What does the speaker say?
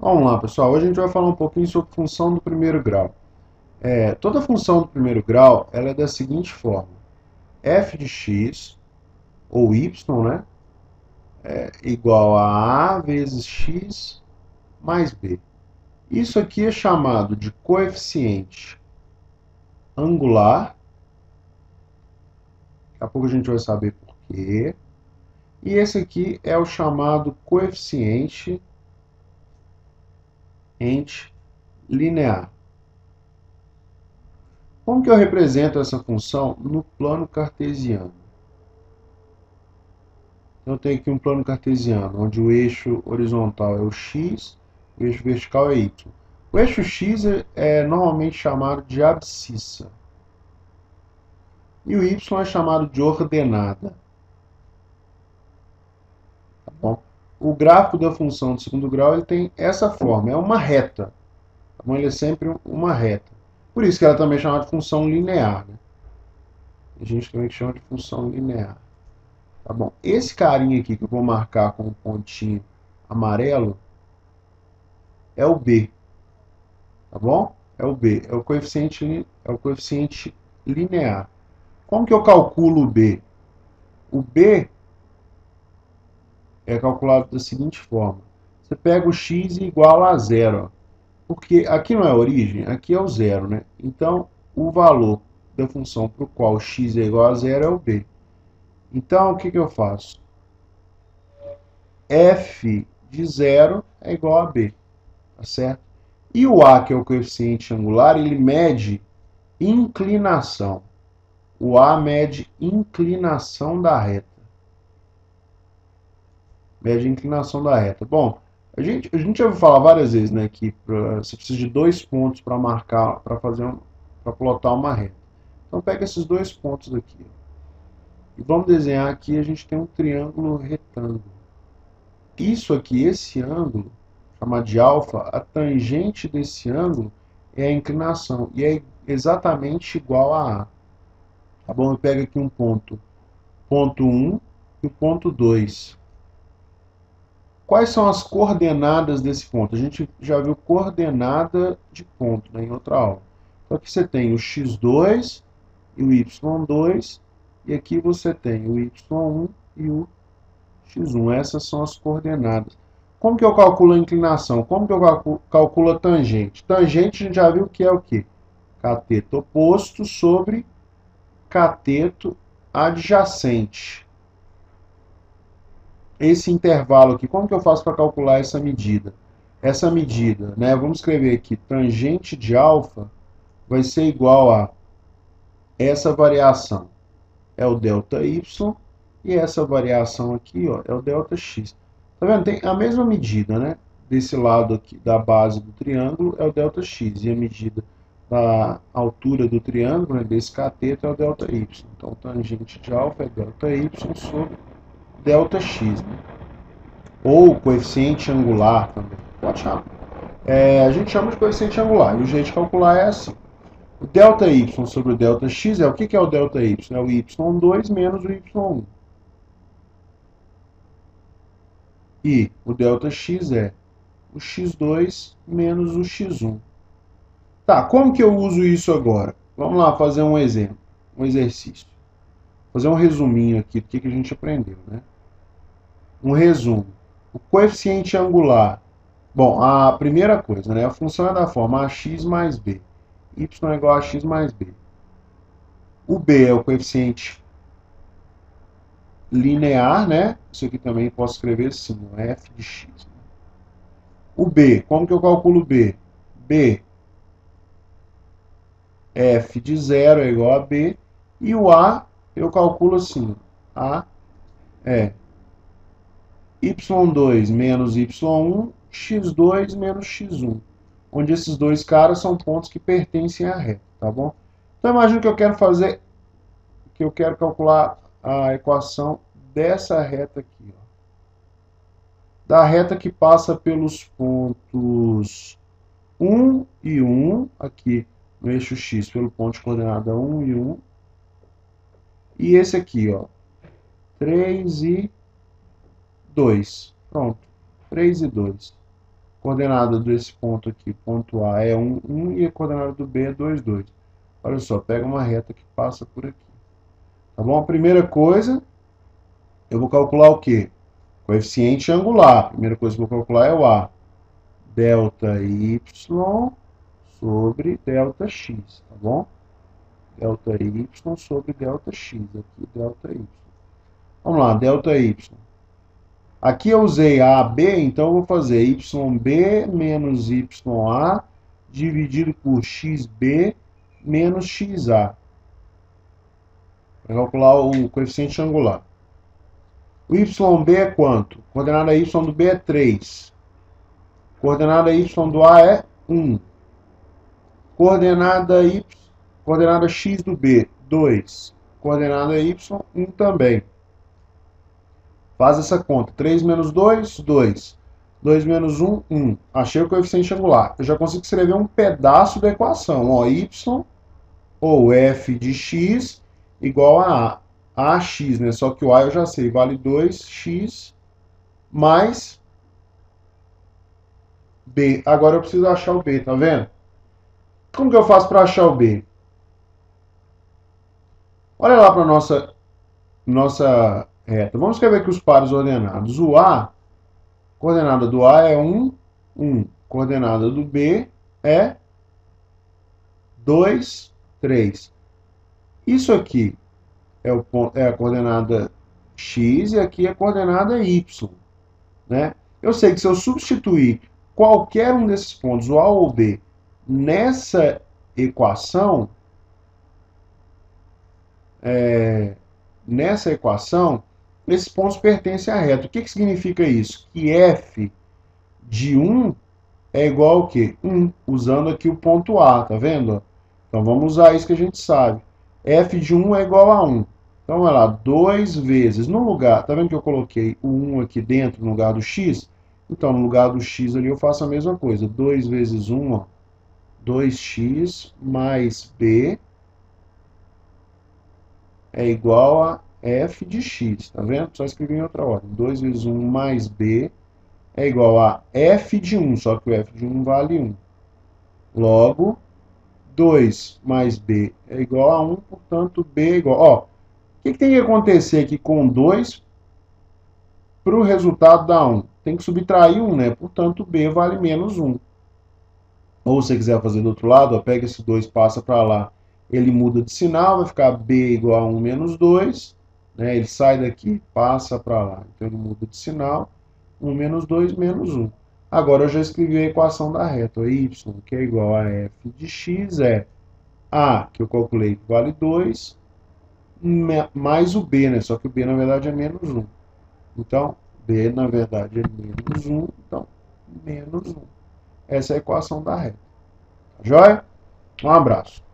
Vamos lá, pessoal. Hoje a gente vai falar um pouquinho sobre função do primeiro grau. Toda função do primeiro grau ela é da seguinte forma: f de x, ou y, né, igual a vezes x mais b. Isso aqui é chamado de coeficiente angular. Daqui a pouco a gente vai saber por quê. E esse aqui é o chamado coeficiente linear. Como que eu represento essa função no plano cartesiano? Eu tenho aqui um plano cartesiano, onde o eixo horizontal é o x, o eixo vertical é y. O eixo x é normalmente chamado de abscissa. E o y é chamado de ordenada. Tá bom? O gráfico da função do segundo grau ele tem essa forma, é uma reta. Tá bom? Ele é sempre uma reta. Por isso que ela também é chamada de função linear. Né? A gente também chama de função linear. Tá bom? Esse carinha aqui que eu vou marcar com um pontinho amarelo é o B. Tá bom? É o B, é o coeficiente linear. Como que eu calculo o B? O B é calculado da seguinte forma. Você pega o x igual a zero. Ó. Porque aqui não é a origem, aqui é o zero. Né? Então, o valor da função para o qual x é igual a zero é o B. Então, o que eu faço? F de zero é igual a B. Tá certo? E o A, que é o coeficiente angular, ele mede inclinação. O A mede inclinação da reta. Mede a inclinação da reta. Bom, a gente já ouviu falar várias vezes, né, que você precisa de 2 pontos para marcar, para plotar uma reta. Então pega esses 2 pontos aqui. E vamos desenhar aqui, a gente tem um triângulo retângulo. Isso aqui, esse ângulo, chamado de alfa, a tangente desse ângulo é a inclinação. E é exatamente igual a A. Tá bom? Eu pego aqui um ponto 1 e o ponto 2. Quais são as coordenadas desse ponto? A gente já viu coordenada de ponto, né, em outra aula. Então aqui você tem o x2 e o y2, e aqui você tem o y1 e o x1. Essas são as coordenadas. Como que eu calculo a inclinação? Como que eu calculo a tangente? Tangente a gente já viu que é o quê? Cateto oposto sobre cateto adjacente. Esse intervalo aqui, como que eu faço para calcular essa medida? Essa medida, né, vamos escrever aqui, tangente de alfa vai ser igual a essa variação, é o delta y, e essa variação aqui, ó, é o delta x. Tá vendo? Tem a mesma medida, né? Desse lado aqui, da base do triângulo, é o delta x, e a medida da altura do triângulo, né, desse cateto, é o delta y. Então, tangente de alfa é delta y sobre delta x, né? Ou coeficiente angular também, pode chamar. A gente chama de coeficiente angular, e o jeito de calcular é assim. O delta y sobre o delta x é o que é o delta y? É o y2 menos o y1. E o delta x é o x2 menos o x1. Tá, como que eu uso isso agora? Vamos lá fazer um exemplo, um exercício. Fazer um resuminho aqui do que a gente aprendeu, né? Um resumo. O coeficiente angular. Bom, a primeira coisa, né? A função é da forma ax mais b. Y é igual a x mais b. O b é o coeficiente linear, né? Isso aqui também posso escrever assim, f de x. O b, como que eu calculo o b? B, f de zero é igual a b. E o a, eu calculo assim, a é y2 menos y1, x2 menos x1. Onde esses dois caras são pontos que pertencem à reta, tá bom? Então imagina que eu quero calcular a equação dessa reta aqui, ó. Da reta que passa pelos pontos 1 e 1, aqui no eixo x, pelo ponto de coordenada 1 e 1. E esse aqui, ó, 3 e 2. Pronto, 3 e 2. coordenada desse ponto aqui, ponto A, é 1, 1, e a coordenada do B é 2, 2. Olha só, pega uma reta que passa por aqui. Tá bom? A primeira coisa, eu vou calcular o quê? Coeficiente angular. A primeira coisa que eu vou calcular é o A. Delta Y sobre delta X, tá bom? Delta Y sobre delta X. Aqui, delta Y. Vamos lá, delta Y. Aqui eu usei AB, então eu vou fazer YB menos YA dividido por XB menos XA. Para calcular o coeficiente angular. O YB é quanto? Coordenada Y do B é 3. Coordenada Y do A é 1. Coordenada X do B, 2. Coordenada Y, 1 também. Faz essa conta. 3 menos 2, 2. 2 menos 1, 1. Achei o coeficiente angular. Eu já consigo escrever um pedaço da equação. Ó, y ou f de x igual a ax, né? Só que o a eu já sei, vale 2x mais b. Agora eu preciso achar o b, tá vendo? Como que eu faço para achar o b? Olha lá para nossa reta. Vamos escrever aqui os pares ordenados. O a, coordenada do a é 1, 1. Coordenada do b é 2, 3. Isso aqui é a coordenada x e aqui é a coordenada y, né? Eu sei que se eu substituir qualquer um desses pontos, o a ou o b, nessa equação, esses pontos pertencem à reta. O que significa isso? Que f de 1 é igual ao quê? 1, usando aqui o ponto A, tá vendo? Então vamos usar isso que a gente sabe. F de 1 é igual a 1. Então, olha lá, 2 vezes, no lugar, tá vendo que eu coloquei o 1 aqui dentro, no lugar do x? Então, no lugar do x ali, eu faço a mesma coisa. 2 vezes 1, ó, 2x mais b é igual a f de x, tá vendo? Só escrevi em outra ordem. 2 vezes 1 mais b é igual a f de 1, só que o f de 1 vale 1. Logo, 2 mais b é igual a 1, portanto, b é igual... Ó, o que tem que acontecer aqui com 2 para o resultado dar 1? Tem que subtrair 1, né? Portanto, b vale menos 1. Ou se você quiser fazer do outro lado, ó, pega esse 2, passa para lá, ele muda de sinal, vai ficar b igual a 1 menos 2, né? Ele sai daqui, passa para lá, então ele muda de sinal, 1 menos 2 menos 1. Agora eu já escrevi a equação da reta, y, que é igual a f de x, é a, que eu calculei, que vale 2, mais o b, né? Só que o b, na verdade, é menos 1. Então, b, na verdade, é menos 1, então, menos 1. Essa é a equação da reta. Tá joia? Um abraço.